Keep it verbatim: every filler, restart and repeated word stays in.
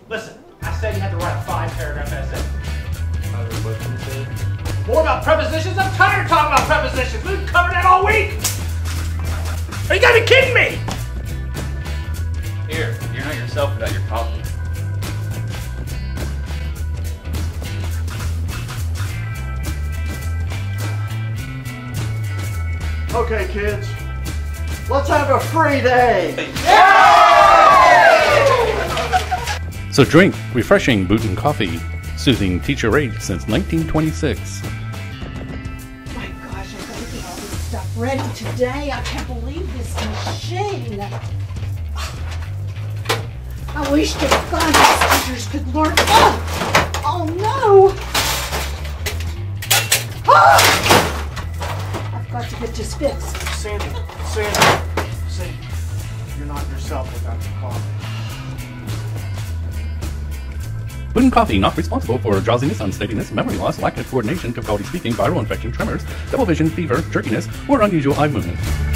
Listen, I said you had to write a five-paragraph essay. How does what you say? More about prepositions? I'm tired of talking about prepositions. We've covered that all week. Are you gotta be kidding me? Here, you're not yourself without your coffee. Okay, kids, let's have a free day. So drink refreshing Booten coffee, soothing teacher rage since nineteen twenty-six. My gosh, I gotta get all this stuff ready today. I can't believe this machine. I wish to God these teachers could learn. Oh, oh no! Ah! I've got to get this fixed. Sandy, Sandy, Sandy, you're not yourself without your coffee. Booten coffee not responsible for drowsiness, unsteadiness, memory loss, lack of coordination, difficulty speaking, viral infection, tremors, double vision, fever, jerkiness, or unusual eye movement.